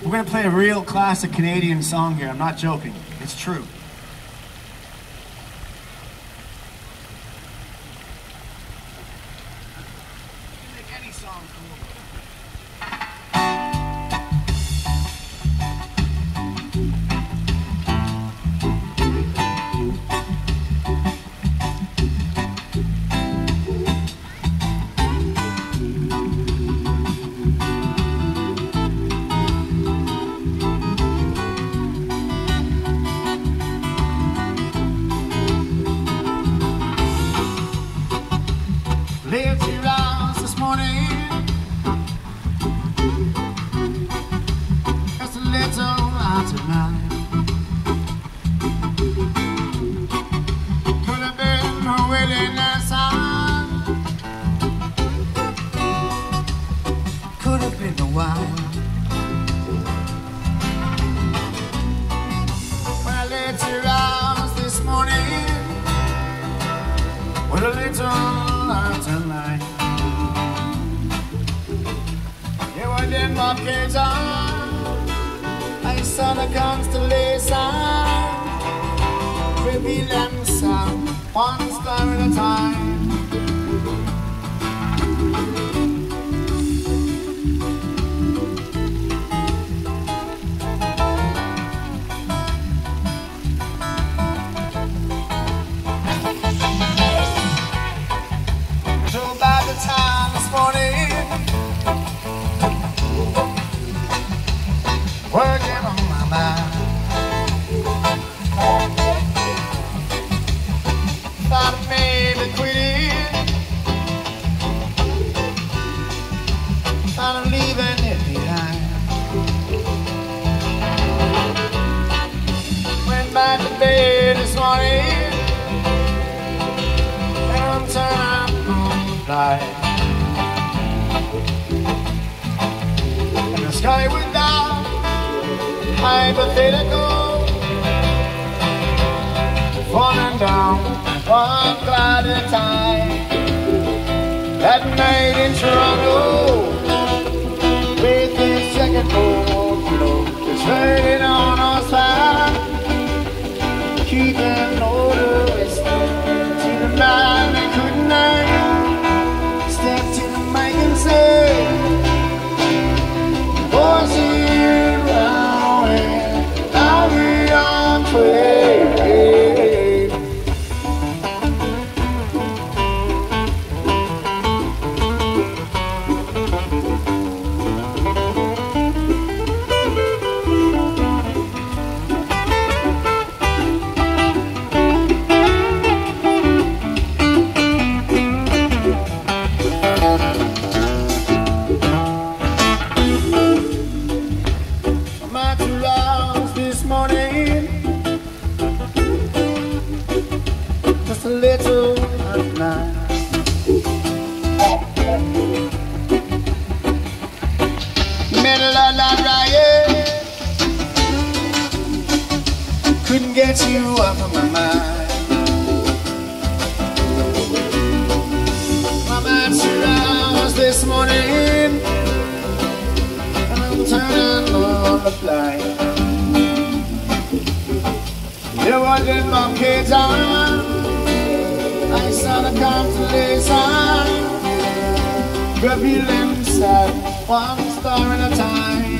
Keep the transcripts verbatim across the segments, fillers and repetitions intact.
We're going to play a real classic Canadian song here. I'm not joking. It's true. Lived your house this morning, just a little out of line. Could have been a willingness sign, could have been a wine. When I left your house this morning, with a little tonight, yeah, I did my kids on. I saw the constellation reveal themselves one star at a time. Time this morning, working on my mind. Thought of maybe quitting, thought of leaving it behind. Went back to bed this morning, and I'm turning on the light. And the sky went down, hypothetical, falling down one cloud at a time. That night in Toronto, with this second cold blow, it's raining on our side, keeping order to the man they couldn't name. Step to the mic and say, boys here around here, now we on play. Just a little of mine. Middle of that riot, couldn't get you off of my mind. I'm at your house this morning, and I'm turning on the flight. You wanted my kids on, I saw the constellation reveal themselves one star at a time.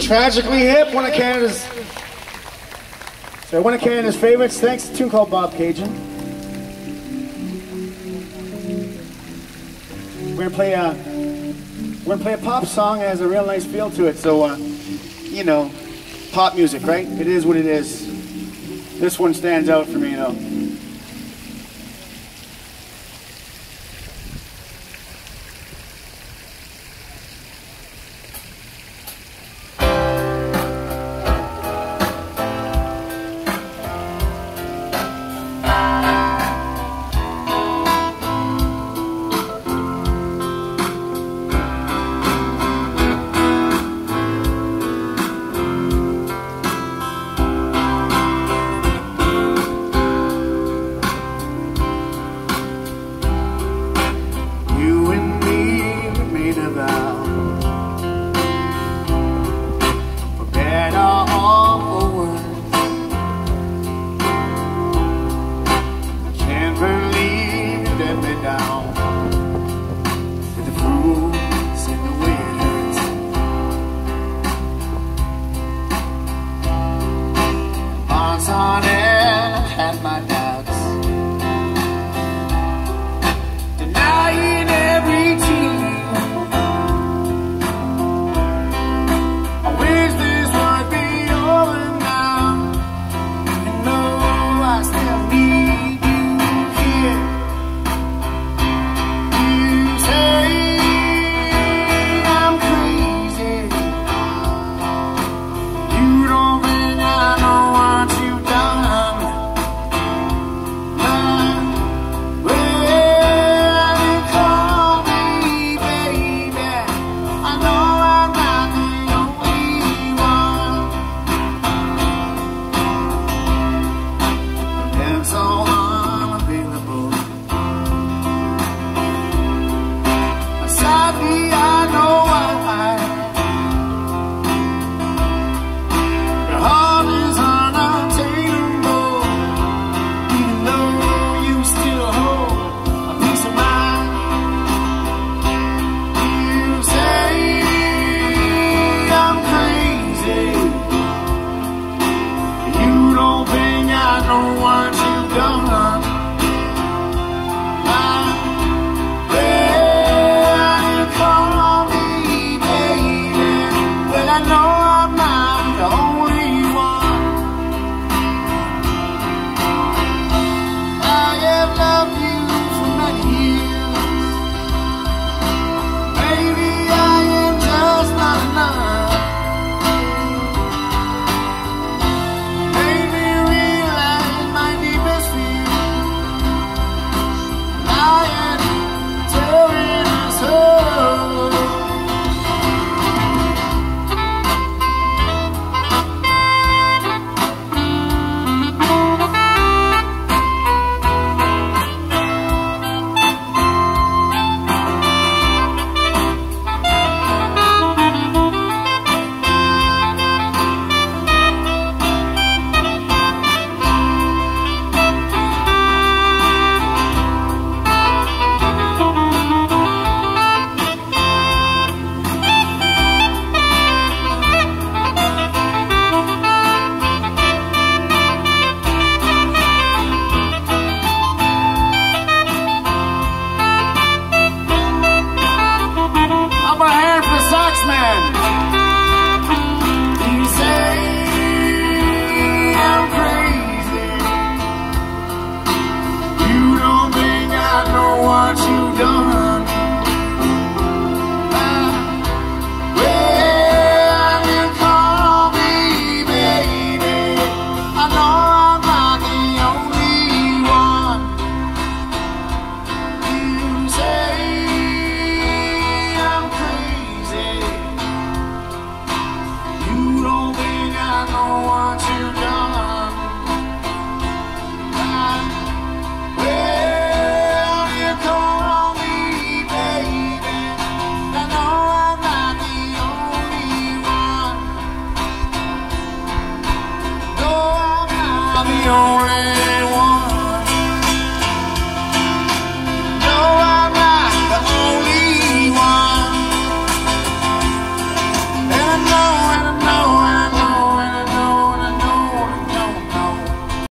Tragically Hip, one of Canada's, sorry, one of Canada's favorites. Thanks, a tune called Bob Cajun. We're gonna play a, we're gonna play a pop song that has a real nice feel to it. So, uh, you know, pop music, right? It is what it is. This one stands out for me, though.